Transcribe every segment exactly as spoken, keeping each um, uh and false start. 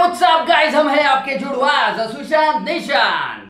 What's up guys, हम हैं आपके जुड़वाज सुशांत निशान।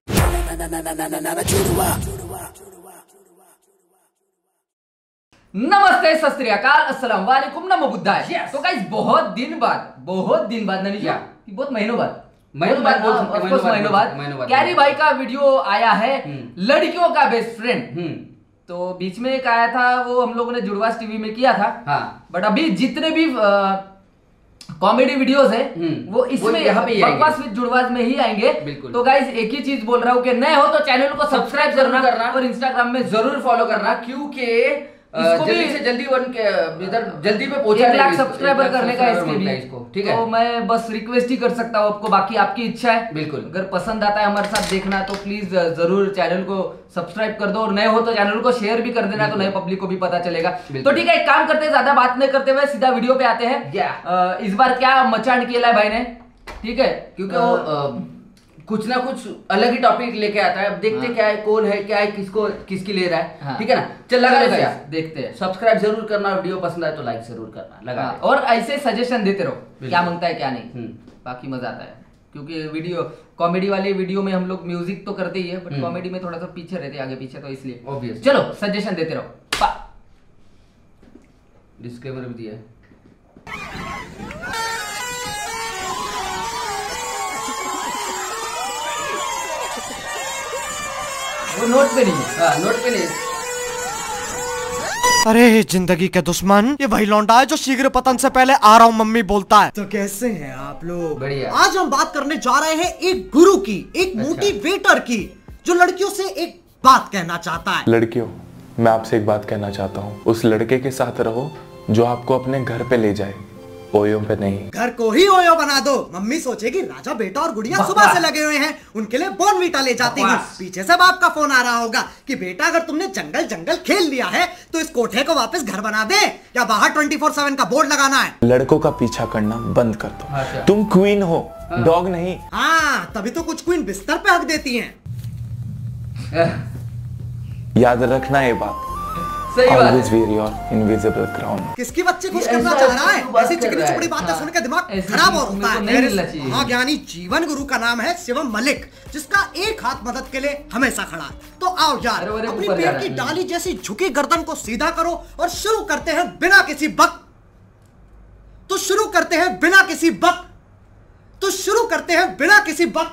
नमस्ते, सत श्री अकाल, अस्सलाम वालेकुम, नमो बुद्धाय। yes. तो गाइस बहुत दिन बाद बहुत दिन बाद नहीं yeah. बहुत महीनों बाद महीनों बाद बोल सकते हैं, महीनों बाद कैरी भाई का वीडियो आया है, लड़कियों का बेस्ट फ्रेंड। तो बीच में एक आया था, वो हम लोगों ने जुड़वास टीवी में किया था। हाँ। बट अभी जितने भी कॉमेडी वीडियोस है वो इसमें यहाँ पे बकवास विद जुड़वास में ही आएंगे। तो गाइस एक ही चीज बोल रहा हूँ कि नए हो तो चैनल को सब्सक्राइब जरूर करना और इंस्टाग्राम में जरूर फॉलो करना, क्योंकि जल्दी से जल्दी वन के इधर जल्दी पे पहुंचा एक लाख सब्सक्राइबर करने का इसके भी इसको, ठीक है। तो मैं बस रिक्वेस्ट ही कर सकता हूँ आपको, बाकी आपकी इच्छा है। बिल्कुल, अगर पसंद आता है हमारे साथ देखना तो प्लीज जरूर चैनल को सब्सक्राइब कर दो, और नए हो तो चैनल को शेयर भी कर देना, तो नए पब्लिक को भी पता चलेगा। तो ठीक है, एक काम करते हैं, ज्यादा बात नहीं करते हुए सीधा वीडियो पे आते हैं। इस बार क्या मचान किया है भाई ने, ठीक है, क्योंकि वो कुछ ना कुछ अलग ही टॉपिक लेके आता है। अब देखते हाँ। क्या है, कौन है, क्या है, किसको किसकी ले रहा है। हाँ। ठीक है ना, चल लगा लगा देखते हैं। सब्सक्राइब जरूर करना, वीडियो पसंद आए तो लाइक जरूर करना, लगा हाँ। और ऐसे सजेशन देते रहो, क्या मांगता है क्या नहीं, बाकी मजा आता है। क्योंकि वीडियो कॉमेडी वाले वीडियो में हम लोग म्यूजिक तो करते ही है, बट कॉमेडी में थोड़ा सा पीछे रहते हैं, आगे पीछे, तो इसलिए ऑब्वियस। चलो सजेशन देते रहो। डिस्क्लेमर भी दिया है। वो नोट पे नहीं है। हाँ, नोट पे नहीं है। अरे जिंदगी के दुश्मन, ये वही लौंडा है जो शीघ्र पतन से पहले आ रहा हूँ मम्मी बोलता है। तो कैसे हैं आप लोग? बढ़िया। आज हम बात करने जा रहे हैं एक गुरु की, एक अच्छा। मोटिवेटर की, जो लड़कियों से एक बात कहना चाहता है। लड़कियों, मैं आपसे एक बात कहना चाहता हूँ, उस लड़के के साथ रहो जो आपको अपने घर पे ले जाए, ओयो पे नहीं। घर को ही ओयो बना दो, मम्मी सोचेगी राजा बेटा और गुड़िया सुबह से लगे हुए हैं, उनके लिए बॉर्नवीटा ले जाती हूँ। पीछे से बाप का फोन आ रहा होगा कि बेटा अगर तुमने जंगल जंगल खेल लिया है तो इस कोठे को वापस घर बना दे, या बाहर ट्वेंटी फोर सेवन का बोर्ड लगाना है। लड़कों का पीछा करना बंद कर दो। अच्छा। तुम क्वीन हो, डॉग नहीं। हाँ, तभी तो कुछ क्वीन बिस्तर पे हक देती है। याद रखना ये बात। Always wear your invisible crown। किसकी बच्चे खुश करना चाह रहा है? ऐसी चिकनी चुपड़ी बातें सुन के दिमाग खराब हो होता है। महाज्ञानी जीवन गुरु का नाम है शिवम मलिक, जिसका एक हाथ मदद के लिए हमेशा खड़ा है। तो आओ यार, अपनी पेट की डाली जैसी झुकी गर्दन को सीधा करो और शुरू करते हैं बिना किसी बक तो शुरू करते हैं बिना किसी बक तो शुरू करते हैं बिना किसी बक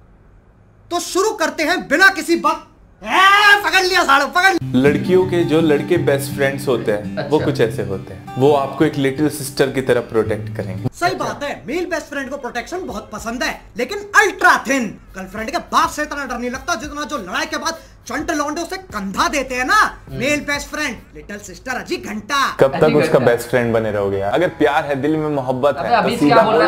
तो शुरू करते हैं बिना किसी बक पकड़ लिया साड़ो, पकड़। लड़कियों के जो लड़के बेस्ट फ्रेंड्स होते हैं अच्छा। वो कुछ ऐसे होते हैं, वो आपको एक लिटिल सिस्टर की तरह प्रोटेक्ट करेंगे। सही बात है, मेल बेस्ट फ्रेंड को प्रोटेक्शन बहुत पसंद है, लेकिन अल्ट्रा थिन। गर्लफ्रेंड के बाप से इतना डर नहीं लगता जितना जो लड़ाई के बाद चंट लौंडे उसे कंधा देते हैं ना male best friend. Little sister अजी घंटा। कब तक उसका बेस्ट फ्रेंड बने रहोगे यार? अगर प्यार है, दिल में मोहब्बत है तो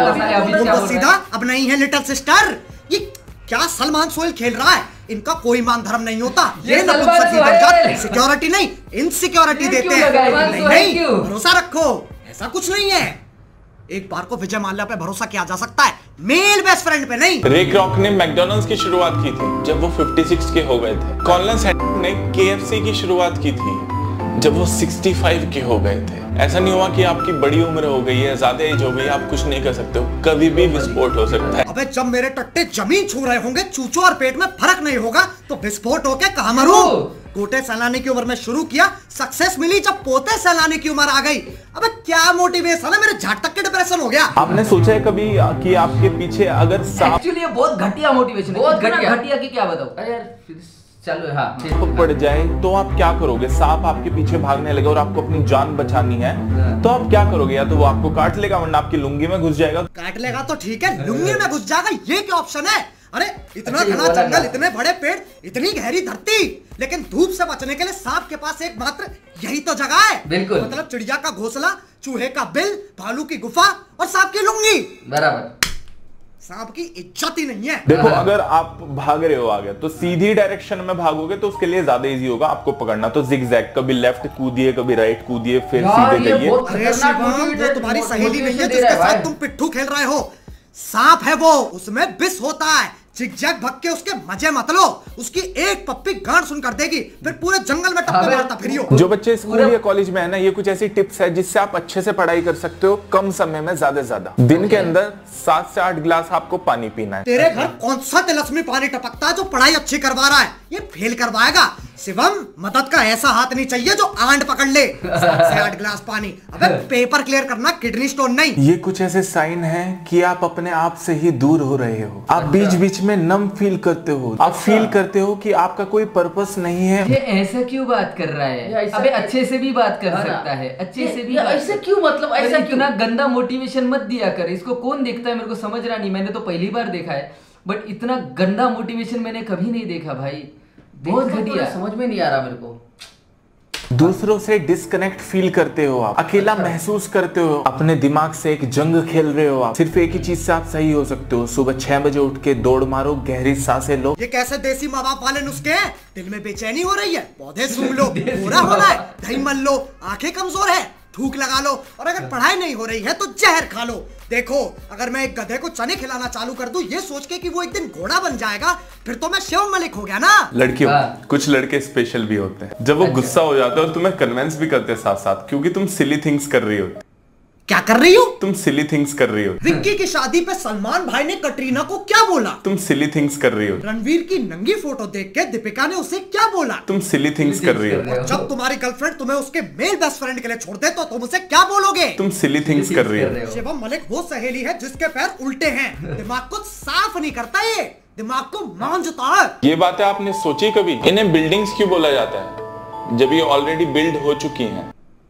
सीधा। अब नहीं है लिटिल सिस्टर, ये क्या सलमान सोहेल खेल रहा है? इनका कोई मान धर्म नहीं होता, ये सिक्योरिटी नहीं इनसिक्योरिटी देते हैं। नहीं, नहीं भरोसा रखो, ऐसा कुछ नहीं है। एक बार को विजय माल्या पे भरोसा किया जा सकता है, मेल बेस्ट फ्रेंड पे नहीं। रे क्रॉक ने मैकडॉनल्ड्स की शुरुआत की थी जब वो छप्पन के हो गए थे। कॉलिन सैंडर्स ने केएफसी की शुरुआत की थी जब वो पैंसठ के हो गए थे। ऐसा नहीं हुआ कि आपकी बड़ी उम्र हो गई है, ज्यादा एज हो गई, आप कुछ नहीं कर सकते हो, कभी भी विस्फोट हो सकता है। अबे जब मेरे टट्टे जमीन छू रहे होंगे, चूचों और पेट में फर्क नहीं होगा तो विस्फोट होके कहां मरूं? गोटे सहलाने की उम्र में शुरू किया, सक्सेस मिली जब पोते सहलाने की उम्र आ गई। अबे क्या मोटिवेशन है, मेरे झाट तक के डिप्रेशन हो गया। आपने सोचा है कभी कि आपके पीछे अगर सांप? एक्चुअली ये बहुत घटिया मोटिवेशन है, बहुत घटिया घटिया की क्या बताऊं। अरे यार चलो, हाँ, तो पड़ जाए तो आप क्या करोगे? सांप आपके पीछे भागने लगे और आपको अपनी जान बचानी है तो आप क्या करोगे? या तो वो आपको काट लेगा वरना आपकी लुंगी में घुस जाएगा। काट लेगा तो ठीक है, लुंगी में घुस जाएगा, ये क्या ऑप्शन है? अरे इतना घना जंगल, इतने बड़े पेड़, इतनी गहरी धरती, लेकिन धूप से बचने के लिए सांप के पास एक मात्र यही तो जगह है। बिल्कुल, मतलब चिड़िया का घोंसला, चूहे का बिल, भालू की गुफा और सांप की लुंगी। बराबर, सांप की इज्जत ही नहीं है। देखो, अगर आप भाग रहे हो आगे तो सीधी डायरेक्शन में भागोगे तो उसके लिए ज्यादा इजी होगा आपको पकड़ना। तो जिगजैग, कभी लेफ्ट कूदिए, कभी राइट कूदिए, फिर सीधे जाइए। अरे शिवम, वो तुम्हारी सहेली नहीं है जिसके साथ तुम पिट्ठू खेल रहे हो। सांप है वो, उसमें विष होता है, जिग-जैग भग के उसके मजे मत लो, उसकी एक पप्पी गांड सुन कर देगी, फिर पूरे जंगल में टप्पे मारता फिरियो। जो बच्चे स्कूल या कॉलेज में है ना, ये कुछ ऐसी टिप्स है जिससे आप अच्छे से पढ़ाई कर सकते हो कम समय में ज्यादा से ज्यादा। दिन के अंदर सात से आठ गिलास आपको पानी पीना है। तेरे घर कौन सा तिलस्मी पानी टपकता है जो पढ़ाई अच्छी करवा रहा है? ये फेल करवाएगा। शिवम, मदद का ऐसा हाथ नहीं चाहिए जो आंट पकड़ ले। सात से आठ गिलास पानी, अबे पेपर क्लियर करना, किडनी स्टोन नहीं। ये कुछ ऐसे साइन है कि आप अपने आप से ही दूर हो रहे हो। आप बीच बीच में नम फील करते हो, आप फील करते हो कि आपका कोई पर्पस नहीं है। ये ऐसा क्यों बात कर रहा है? अबे अच्छे से भी बात कर सकता है, अच्छे से भी। ऐसे क्यों, मतलब ऐसा इतना गंदा मोटिवेशन मत दिया कर। इसको कौन देखता है मेरे को समझ रहा नहीं। मैंने तो पहली बार देखा है, बट इतना गंदा मोटिवेशन मैंने कभी नहीं देखा भाई। बहुत घटिया, समझ में नहीं आ रहा मेरे को। दूसरों से डिस्कनेक्ट फील करते हो, आप अकेला महसूस करते हो, अपने दिमाग से एक जंग खेल रहे हो। आप सिर्फ एक ही चीज से आप सही हो सकते हो, सुबह छह बजे उठ के दौड़ मारो, गहरी सांसें लो। ये कैसे देसी माँ बाप वाले नुस्खे हैं? दिल में बेचैनी हो रही है, पौधे सूंघ लो, पूरा हो रहा है, दही मल लो, आंखें कमजोर है, थूक लगा लो, और अगर पढ़ाई नहीं हो रही है तो जहर खा लो। देखो, अगर मैं एक गधे को चने खिलाना चालू कर दूं ये सोच के कि वो एक दिन घोड़ा बन जाएगा, फिर तो मैं शिवम मलिक हो गया ना। लड़कियों, कुछ लड़के स्पेशल भी होते हैं, जब वो गुस्सा हो जाते हैं और तुम्हें कन्विंस भी करते हैं साथ साथ, क्योंकि तुम सिली थिंग्स कर रही हो। क्या कर रही हो? तुम सिली थिंग्स कर रही हो। विक्की की शादी पे सलमान भाई ने कटरीना को क्या बोला? तुम सिली थिंग्स कर रही हो। रणवीर की नंगी फोटो देख के दीपिका ने उसे क्या बोला? तुम सिली थिंग्स कर रही हो। जब तुम्हारी गर्लफ्रेंड तुम्हें उसके मेल बेस्ट फ्रेंड के लिए छोड़ दे तो तुम उसे क्या बोलोगे? तुम सिली थिंग्स कर रही हो। शिवम मलिक वो सहेली है जिसके पैर उल्टे हैं, दिमाग को साफ नहीं करता, ये दिमाग को मांझता है। ये बातें आपने सोची कभी? इन्हें बिल्डिंग्स क्यों बोला जाता है जब ये ऑलरेडी बिल्ड हो चुकी हैं?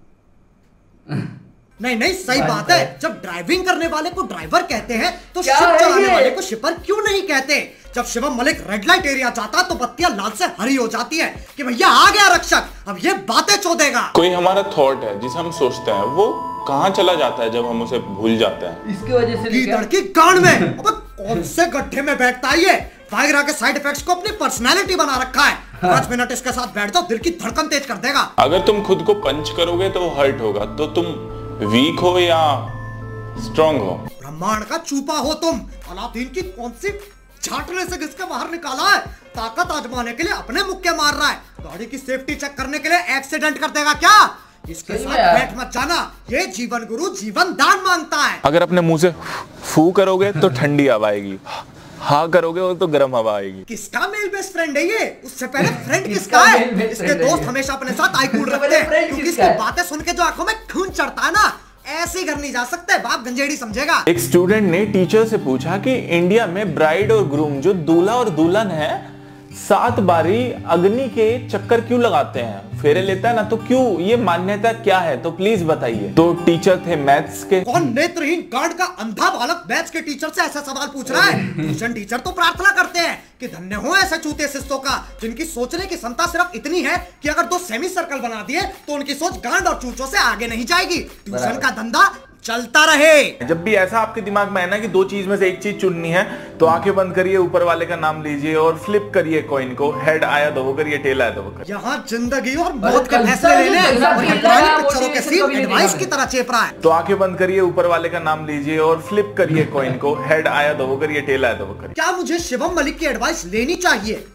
नहीं नहीं, सही बात है। जब ड्राइविंग करने वाले को ड्राइवर कहते हैं तो शिप चलाने वाले को शिपर क्यों नहीं कहते? जब Shivam Malik red light area जाता तो बत्तियां लाल से हरी हो जाती है कि भैया आ गया रक्षक, अब ये बातें चोदेगा। कोई हमारा थॉट है जिसे हम सोचते हैं, वो कहाँ चला जाता है जब हम उसे भूल जाते हैं? इसकी वजह से कीचड़ की गांड में। अब कौन से गड्ढे में बैठता है ये? वायग्रा के साइड इफेक्ट्स को अपनी पर्सनालिटी बना रखा है। पांच मिनट इसके साथ बैठ जाओ, दिल की धड़कन तेज कर देगा। अगर तुम खुद को पंच करोगे तो वो हर्ट होगा, तो तुम वीक हो या स्ट्रॉन्ग हो? ब्रह्मांड का चूपा हो तुम। अलादीन की कौन सी झाटने से घिसके बाहर निकाला है? ताकत आजमाने के लिए अपने मुक्के मार रहा है। गाड़ी की सेफ्टी चेक करने के लिए एक्सीडेंट कर देगा क्या? इसके साथ बैठ मत जाना, ये जीवन गुरु जीवन दान मांगता है। अगर अपने मुंह से फू करोगे तो ठंडी हवा आएगी, हाँ करोगे तो गर्म हवा आएगी। किसका मेल बेस्ट फ्रेंड है ये? उससे पहले फ्रेंड किसका है? इसके दोस्त हमेशा अपने साथ आई कूल रखते हैं, क्योंकि इसकी बातें सुन के जो आंखों में खून चढ़ता है ना, ऐसे ही घर नहीं जा सकते, बाप गंजेड़ी समझेगा। एक स्टूडेंट ने टीचर से पूछा कि इंडिया में ब्राइड और ग्रूम जो दूल्हा और दुल्हन है सात बारी अग्नि के चक्कर क्यों लगाते हैं? फेरे लेता है ना, तो क्यों? ये मान्यता क्या है? तो प्लीज बताइए। तो टीचर थे मैथ्स के। कौन नेत्रहीन गार्ड का अंधा बालक मैथ्स के टीचर से ऐसा सवाल पूछ रहा है? ट्यूशन टीचर तो प्रार्थना करते हैं कि धन्य हो ऐसे चूते शिष्यों का जिनकी सोचने की क्षमता सिर्फ इतनी है कि अगर दो सेमी सर्कल बना दिए तो उनकी सोच गांड और चूचों से आगे नहीं जाएगी। ट्यूशन का धंधा चलता रहे। जब भी ऐसा आपके दिमाग में है ना कि दो चीज में से एक चीज चुननी है, तो आंखें बंद करिए, ऊपर वाले का नाम लीजिए और फ्लिप करिए कॉइन को। हेड आया तो वो करिए, टेल आया तो वो करिए। यहाँ जिंदगी और मौत के फैसले लेने और पुरानी पिक्चरों के सीन एडवाइस की तरह चेप रहा है। तो आंखें बंद करिए, ऊपर वाले का नाम लीजिए और फ्लिप करिए कॉइन को। हेड आया तो वो करिए, टेल आया तो वो करिए। क्या मुझे शिवम मलिक की एडवाइस लेनी चाहिए?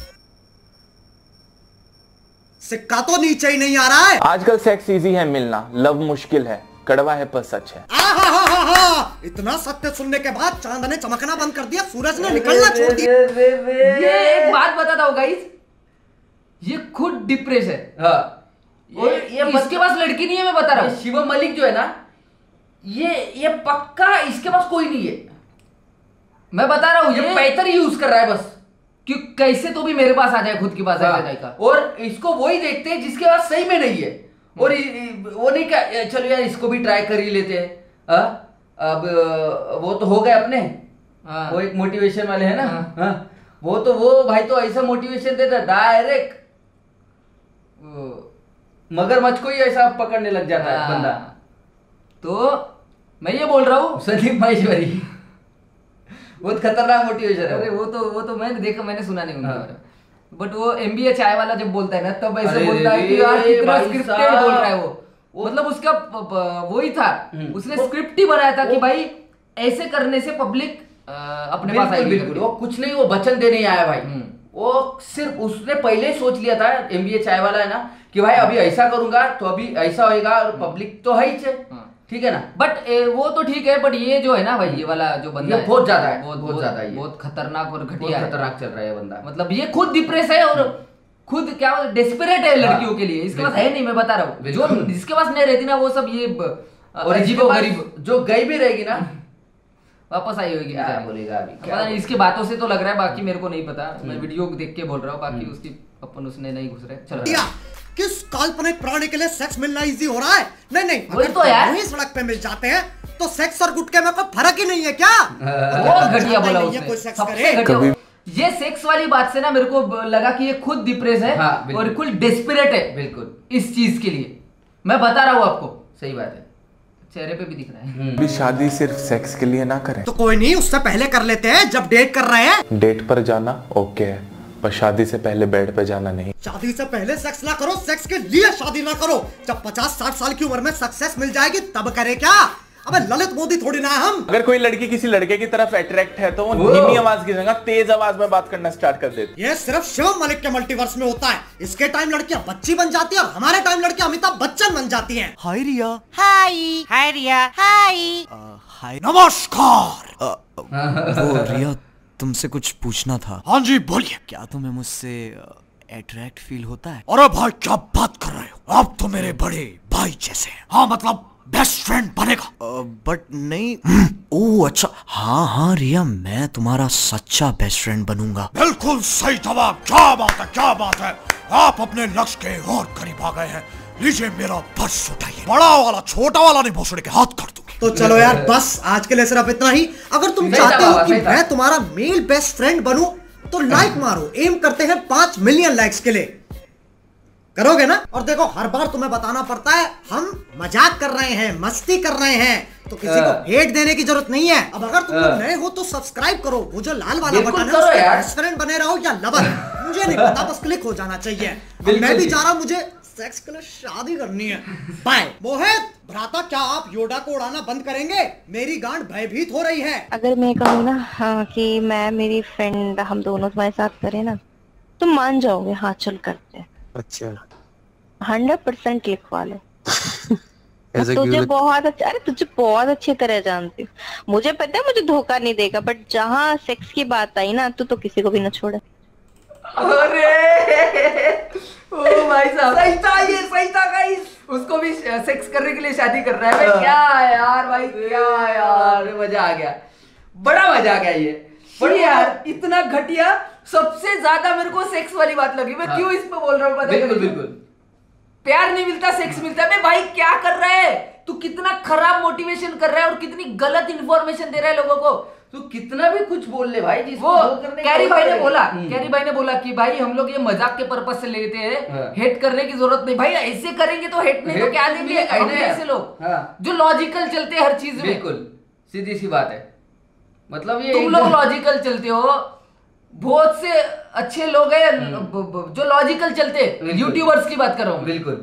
सिक्का तो नीचे ही नहीं आ रहा है। आजकल सेक्स इजी है मिलना, लव मुश्किल है, कड़वा है पर सच है। आहा हा हा हा। इतना सत्य सुनने के बाद चांद ने चमकना बंद कर दिया, सूरज ने निकलना छोड़ दिया। ये एक बात बताता हूँ गाइस, ये खुद डिप्रेस है। हाँ। ये, ये इसके पास लड़की नहीं है, मैं बता रहा हूँ। शिवम मलिक जो है ना, ये ये पक्का इसके पास कोई नहीं है, मैं बता रहा हूँ। ये बेहतर यूज कर रहा है बस, कि कैसे तो भी मेरे पास आ जाए, खुद के पास आ जाएगा। और इसको वही देखते हैं जिसके पास सही में नहीं है, और वो नहीं क्या, चलो यार इसको भी ट्राई कर ही लेते हैं। अब वो तो हो गए अपने, वो एक मोटिवेशन वाले हैं ना, हाँ। वो तो वो भाई तो ऐसा मोटिवेशन देता डायरेक्ट मगरमच्छ को ही ऐसा पकड़ने लग जाता है बंदा। तो मैं ये बोल रहा हूँ संदीप माहेश्वरी बहुत खतरनाक मोटिवेशन है। अरे वो तो वो तो मैंने देखा, मैंने सुना नहीं उनका, बट वो एमबीए चाय वाला जब बोलता है ना, तब ऐसे बोलता है कि यार कितना स्क्रिप्टेड बोल रहा है वो। मतलब उसका वो ही था, उसने स्क्रिप्ट ही बनाया था कि भाई ऐसे करने से पब्लिक अपने पास आई। बिल्कुल, वो कुछ नहीं, वो वचन देने आया भाई। वो सिर्फ उसने पहले ही सोच लिया था, एमबीए चाय वाला है ना, कि भाई अभी ऐसा करूंगा तो अभी ऐसा होएगा, और पब्लिक तो है ही, ठीक है ना। बट वो तो ठीक है, बट ये जो है ना भाई, ये वाला जो बंदा है बहुत ज्यादा है, बहुत बहुत ज्यादा है, बहुत खतरनाक और घटिया खतरनाक चल रहा है बंदा। मतलब ये खुद डिप्रेस है और खुद क्या डेस्परेट है लड़कियों के लिए। इसके पास है नहीं, मैं बता रहा हूँ, जो जिसके पास नहीं रहती ना वो सब ये गरीब जो गई भी रहेगी ना वापस आई होगी, क्या बोलेगा अभी, पता नहीं। इसके बातों से तो लग रहा है, बाकी मेरे को नहीं पता, मैं वीडियो देख के बोल रहा हूँ, बाकी उसकी अपन उसने नहीं घुस रहे। चलो, किस काल्पनिक प्राणी के लिए सेक्स मिलना इजी हो रहा है? नहीं नहीं, अगर तो यार वही सड़क पे मिल जाते हैं तो सेक्स और गुटके में कोई फर्क ही नहीं है क्या? वो घटिया बोला उसने, सबसे घटिया। ये सेक्स वाली बात से ना मेरे को लगा कि ये खुद डिप्रेस है, हाँ, और खुद डेस्परेट है बिल्कुल इस चीज के लिए। मैं बता रहा हूँ आपको, सही बात है, चेहरे पे भी दिख रहा है। भी शादी सिर्फ सेक्स के लिए ना करें तो कोई नहीं, उससे पहले कर लेते हैं जब डेट कर रहे हैं। डेट पर जाना ओके है, पर शादी से पहले बेड पे जाना नहीं। शादी से पहले सेक्स ना करो, सेक्स के लिए शादी ना करो। जब पचास साठ साल की उम्र में सक्सेस मिल जाएगी तब करे क्या? अबे ललित मोदी थोड़ी ना हम। अगर कोई लड़की किसी लड़के की तरफ अट्रैक्ट है तो वो धीमी आवाज की जगह तेज आवाज में बात करना स्टार्ट कर देती है। ये सिर्फ शिवम मलिक के मल्टीवर्स में होता है। इसके टाइम लड़कियां बच्ची बन जाती है और हमारे टाइम लड़कियां अमिताभ बच्चन बन जाती हैं। हाय रिया। हाय हाय रिया। हाय हाय नमस्कार। वो रिया, तुमसे कुछ पूछना था। हाँ जी बोलिए। क्या तुम्हें मुझसे अट्रैक्ट फील होता है? अरे भाई क्या बात कर रहे हो, आप तो मेरे बड़े भाई जैसे हैं। हाँ मतलब बेस्ट फ्रेंड बनेगा। बट नहीं। ओह अच्छा, हाँ हाँ रिया, मैं तुम्हारा सच्चा बेस्ट फ्रेंड बनूंगा। बिल्कुल सही जवाब। क्या बात है, क्या बात है, आप अपने लक्ष्य के और करीब आ गए हैं। लीजिए मेरा पर्स उठाइए, बड़ा वाला छोटा वाला नहीं, भोसड़े के हाथ कर दूंगी। तो चलो यार बस आज के लिए सिर्फ इतना ही। अगर तुम चाहते हो कि मैं तुम्हारा मेल बेस्ट फ्रेंड बनूं तो लाइक मारो। एम करते हैं पांच मिलियन लाइक्स के लिए, करोगे ना? और देखो हर बार तुम्हें बताना पड़ता है हम मजाक कर रहे हैं, मस्ती कर रहे हैं, तो किसी को हेट देने की जरूरत नहीं है। अब अगर तुम लोग नए हो तो सब्सक्राइब करो, वो जो लाल वाला बटन है, बेस्ट फ्रेंड बने रहो या लवर मुझे नहीं पता, बस क्लिक हो जाना चाहिए। मैं भी जा रहा हूँ, मुझे सेक्स के लिए शादी करनी है। बाय। मोहित भ्राता, क्या आप योडा को उड़ाना बंद करेंगे? मेरी गांड भयभीत हो रही है। अगर मैं कहूँ ना हाँ, कि मैं मेरी फ्रेंड हम दोनों तुम्हारे साथ करें ना, तुम मान जाओगे। हाँ चल करते हैं। अच्छा हंड्रेड परसेंट लिखवा लो। तुझे बहुत अच्छा, अरे तुझे बहुत अच्छी तरह जानती हूँ, मुझे पता है मुझे धोखा नहीं देगा, बट जहाँ सेक्स की बात आई ना, तू तो किसी को भी ना छोड़े। अरे ओ भाई साहब, सही था ये, सही था गाइस। उसको भी सेक्स करने के लिए शादी कर रहा है। क्या यार भाई, क्या यार, मजा आ गया, बड़ा मजा आ गया ये। बड़ी यार इतना घटिया। सबसे ज्यादा मेरे को सेक्स वाली बात लगी। मैं क्यों इस पे बोल रहा हूँ? बिल्कुल बिल्कुल, प्यार नहीं मिलता, सेक्स मिलता है। भाई क्या कर रहा है तू? कितना खराब मोटिवेशन कर रहा है और कितनी गलत इंफॉर्मेशन दे रहा है लोगों को। तू कितना भी कुछ बोल ले भाई। वो कैरी भाई ने बोला, कैरी भाई ने बोला कि भाई हम लोग ये मजाक के पर्पस से लेते हैं, हेट करने की जरूरत नहीं। भाई ऐसे करेंगे तो हेट नहीं तो क्या देंगे ऐसे लोग जो लॉजिकल चलते हैं हर चीज में। बिल्कुल सीधी सी बात है। मतलब ये तुम लोग लॉजिकल चलते हो, बहुत से अच्छे लोग हैं जो लॉजिकल चलते हैं। यूट्यूबर्स की बात कर रहा हूँ। बिल्कुल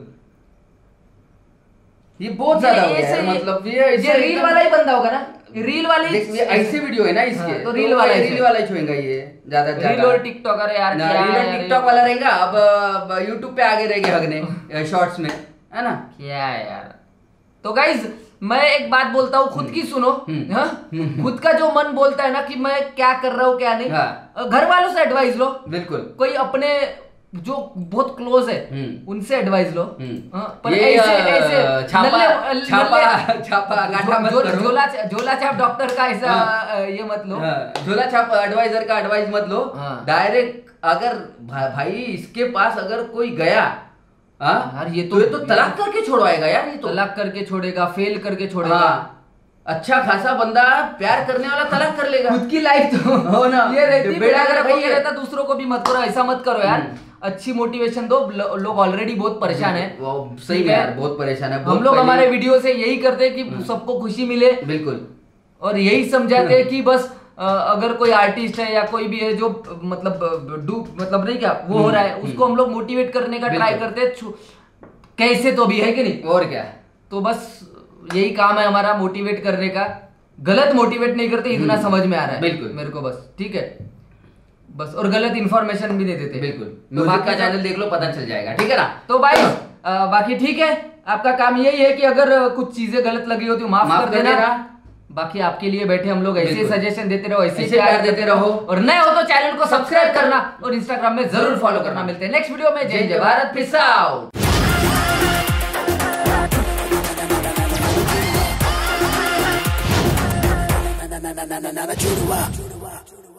ये बहुत ज्यादा हो गया है। मतलब ये ये रील वाला ही बंदा होगा ना, रील वाली ऐसे वीडियो है ना इसके। हाँ, तो रील वाला रील वाला ही छुएगा ये ज्यादा ज्यादा। रील और टिकटॉक, अरे यार क्या रील और टिकटॉक वाला रहेगा। अब यूट्यूब पे आगे रहेंगे हगने शॉर्ट्स में, है ना? क्या है यार। तो गाइज मैं एक बात बोलता हूँ, खुद की सुनो। हाँ? खुद का जो मन बोलता है ना कि मैं क्या कर रहा हूँ क्या नहीं, हाँ। घर वालों से एडवाइस लो। बिल्कुल। कोई अपने जो बहुत क्लोज है उनसे एडवाइस लो। हाँ? पर ऐसे ऐसे छापा छापा छापा झोला झोला छाप डॉक्टर का ऐसा हाँ। ये मत लो। हाँ। झोला छाप एडवाइजर का एडवाइस मत लो। डायरेक्ट हाँ। अगर भाई इसके पास अगर कोई गया, हाँ यार ये तो ये तो तलाक करके छोड़वाएगा यार। ये तो तलाक करके छोड़ेगा, फेल करके छोड़ेगा। हाँ। अच्छा खासा बंदा प्यार करने वाला तलाक कर लेगा। खुद की लाइफ तो हो ना ये रहती बेड़ा अगर भाई ये रहता, दूसरों को भी मत करो, ऐसा मत करो यार। अच्छी मोटिवेशन दो। लोग ऑलरेडी बहुत परेशान है। सही है यार, बहुत परेशान है। हम लोग हमारे वीडियो से यही करते हैं कि सबको खुशी मिले। बिल्कुल। और यही समझाते हैं कि बस अगर कोई आर्टिस्ट है या कोई भी है जो मतलब डू मतलब नहीं क्या वो हो रहा है, उसको हम लोग मोटिवेट करने का ट्राई करते हैं कैसे तो भी, है कि नहीं? और क्या। तो बस यही काम है हमारा, मोटिवेट करने का। गलत मोटिवेट नहीं करते, इतना समझ में आ रहा है बिल्कुल मेरे को बस, ठीक है बस, और गलत इन्फॉर्मेशन भी नहीं देते बिल्कुल। म्यूजिक का चैनल देख लो, पता चल जाएगा, ठीक है ना। तो भाई आ, बाकी ठीक है, आपका काम यही है कि अगर कुछ चीजें गलत लगी हो तो माफ, माफ कर देना, बाकी आपके लिए बैठे हम लोग, ऐसे सजेशन देते रहो, ऐसे प्यार देते रहो, और नए हो तो चैनल को सब्सक्राइब करना और इंस्टाग्राम में जरूर फॉलो करना। मिलते हैं नेक्स्ट वीडियो में। जय जय भारत, पीस आउट।